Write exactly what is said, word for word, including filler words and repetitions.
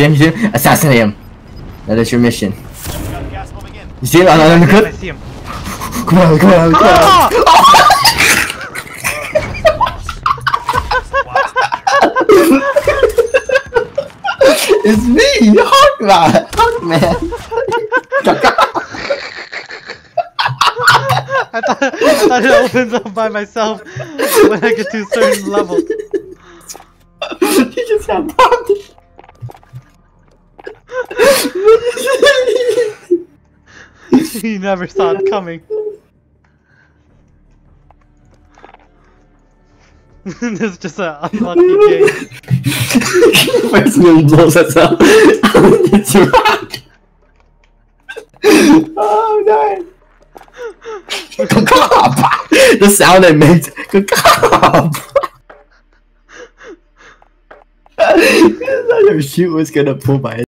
him, you see him? Assassinate him. That is your mission. You see him? I'm on the clip? I see him. Come on, come on, come on. Ah! It's me, Hawkman! Hawkman! I thought, I thought it opens up by myself when I get to a certain level. He just got popped! He never saw it coming. This is just an unlucky game. First one blows us up. It's rock. Oh no! The sound it makes. I thought your shoe was gonna pull my head.